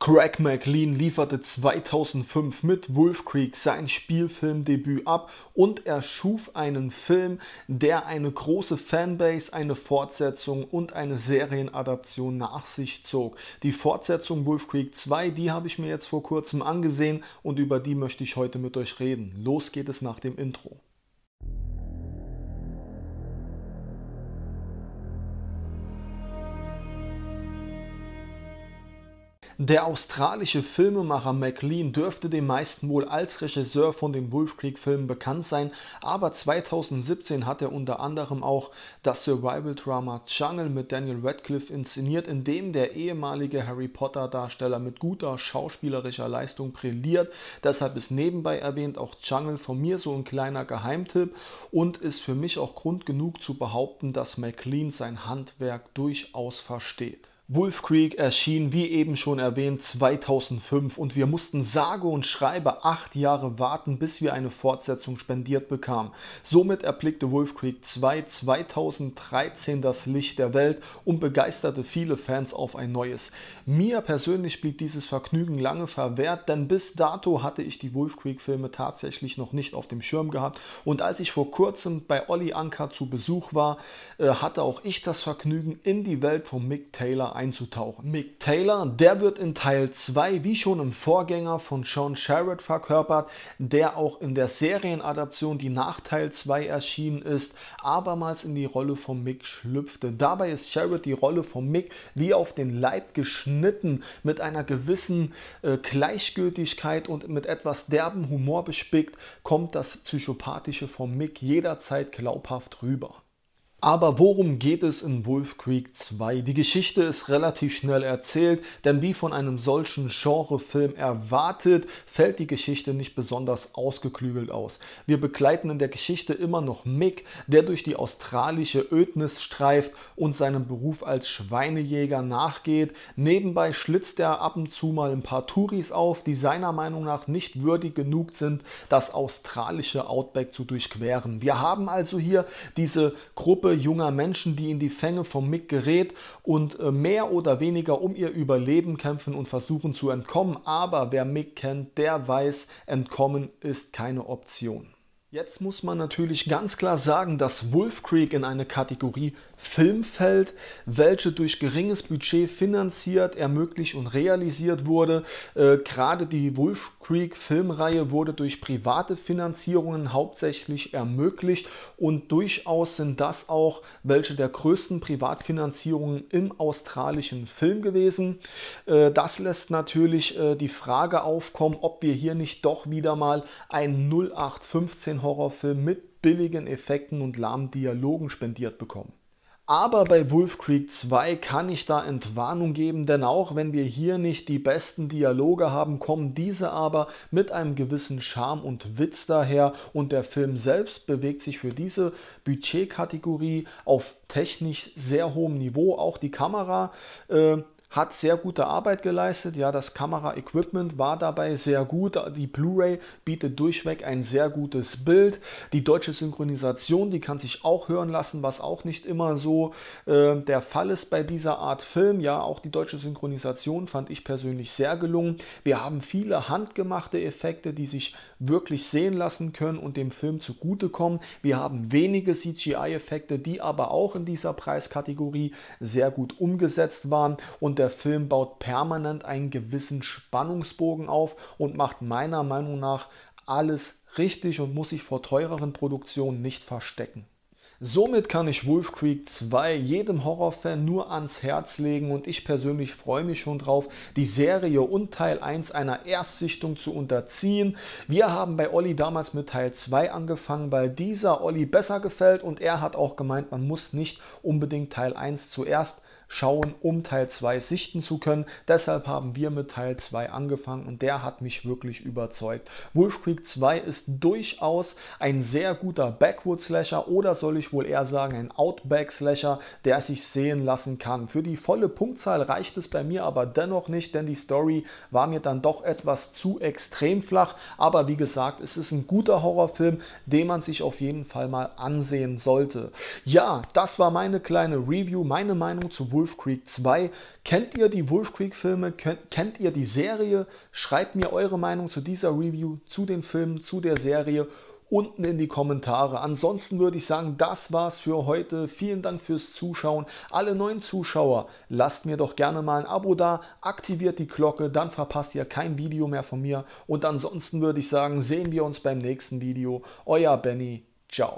Craig McLean lieferte 2005 mit Wolf Creek sein Spielfilmdebüt ab und er schuf einen Film, der eine große Fanbase, eine Fortsetzung und eine Serienadaption nach sich zog. Die Fortsetzung Wolf Creek 2, die habe ich mir jetzt vor kurzem angesehen und über die möchte ich heute mit euch reden. Los geht es nach dem Intro. Der australische Filmemacher McLean dürfte den meisten wohl als Regisseur von den Wolf Creek Filmen bekannt sein, aber 2017 hat er unter anderem auch das Survival-Drama Jungle mit Daniel Radcliffe inszeniert, in dem der ehemalige Harry Potter Darsteller mit guter schauspielerischer Leistung brilliert. Deshalb ist nebenbei erwähnt auch Jungle von mir so ein kleiner Geheimtipp und ist für mich auch Grund genug zu behaupten, dass McLean sein Handwerk durchaus versteht. Wolf Creek erschien, wie eben schon erwähnt, 2005 und wir mussten sage und schreibe 8 Jahre warten, bis wir eine Fortsetzung spendiert bekamen. Somit erblickte Wolf Creek 2 2013 das Licht der Welt und begeisterte viele Fans auf ein neues. Mir persönlich blieb dieses Vergnügen lange verwehrt, denn bis dato hatte ich die Wolf Creek Filme tatsächlich noch nicht auf dem Schirm gehabt und als ich vor kurzem bei Olli Anka zu Besuch war, hatte auch ich das Vergnügen, in die Welt von Mick Taylor einzutauchen. Mick Taylor, der wird in Teil 2 wie schon im Vorgänger von Sean Sherrod verkörpert, der auch in der Serienadaption, die nach Teil 2 erschienen ist, abermals in die Rolle von Mick schlüpfte. Dabei ist Sherrod die Rolle von Mick wie auf den Leib geschnitten, mit einer gewissen Gleichgültigkeit und mit etwas derben Humor bespickt, kommt das Psychopathische von Mick jederzeit glaubhaft rüber. Aber worum geht es in Wolf Creek 2? Die Geschichte ist relativ schnell erzählt, denn wie von einem solchen Genrefilm erwartet, fällt die Geschichte nicht besonders ausgeklügelt aus. Wir begleiten in der Geschichte immer noch Mick, der durch die australische Ödnis streift und seinem Beruf als Schweinejäger nachgeht. Nebenbei schlitzt er ab und zu mal ein paar Touris auf, die seiner Meinung nach nicht würdig genug sind, das australische Outback zu durchqueren. Wir haben also hier diese Gruppe junger Menschen, die in die Fänge von Mick gerät und mehr oder weniger um ihr Überleben kämpfen und versuchen zu entkommen. Aber wer Mick kennt, der weiß, entkommen ist keine Option. Jetzt muss man natürlich ganz klar sagen, dass Wolf Creek in eine Kategorie Film fällt, welche durch geringes Budget finanziert, ermöglicht und realisiert wurde. Gerade die Wolf Creek Filmreihe wurde durch private Finanzierungen hauptsächlich ermöglicht und durchaus sind das auch welche der größten Privatfinanzierungen im australischen Film gewesen. Das lässt natürlich die Frage aufkommen, ob wir hier nicht doch wieder mal einen 0815 Horrorfilm mit billigen Effekten und lahmen Dialogen spendiert bekommen. Aber bei Wolf Creek 2 kann ich da Entwarnung geben, denn auch wenn wir hier nicht die besten Dialoge haben, kommen diese aber mit einem gewissen Charme und Witz daher und der Film selbst bewegt sich für diese Budgetkategorie auf technisch sehr hohem Niveau. Auch die Kamera hat sehr gute Arbeit geleistet, ja, das Kameraequipment war dabei sehr gut, die Blu-ray bietet durchweg ein sehr gutes Bild, die deutsche Synchronisation, die kann sich auch hören lassen, was auch nicht immer so der Fall ist bei dieser Art Film, ja, auch die deutsche Synchronisation fand ich persönlich sehr gelungen. Wir haben viele handgemachte Effekte, die sich wirklich sehen lassen können und dem Film zugutekommen. Wir haben wenige CGI-Effekte, die aber auch in dieser Preiskategorie sehr gut umgesetzt waren und der Film baut permanent einen gewissen Spannungsbogen auf und macht meiner Meinung nach alles richtig und muss sich vor teureren Produktionen nicht verstecken. Somit kann ich Wolf Creek 2 jedem Horrorfan nur ans Herz legen und ich persönlich freue mich schon drauf, die Serie und Teil 1 einer Erstsichtung zu unterziehen. Wir haben bei Olli damals mit Teil 2 angefangen, weil dieser Olli besser gefällt und er hat auch gemeint, man muss nicht unbedingt Teil 1 zuerst schauen, um Teil 2 sichten zu können. Deshalb haben wir mit Teil 2 angefangen und der hat mich wirklich überzeugt. Wolf Creek 2 ist durchaus ein sehr guter Backwood-Slasher oder soll ich wohl eher sagen ein Outback-Slasher, der sich sehen lassen kann. Für die volle Punktzahl reicht es bei mir aber dennoch nicht, denn die Story war mir dann doch etwas zu extrem flach. Aber wie gesagt, es ist ein guter Horrorfilm, den man sich auf jeden Fall mal ansehen sollte. Ja, das war meine kleine Review, meine Meinung zu Wolf Wolf Creek 2. Kennt ihr die Wolf Creek Filme? Kennt ihr die Serie? Schreibt mir eure Meinung zu dieser Review, zu den Filmen, zu der Serie unten in die Kommentare. Ansonsten würde ich sagen, das war's für heute. Vielen Dank fürs Zuschauen. Alle neuen Zuschauer, lasst mir doch gerne mal ein Abo da, aktiviert die Glocke, dann verpasst ihr kein Video mehr von mir. Und ansonsten würde ich sagen, sehen wir uns beim nächsten Video. Euer Benny. Ciao.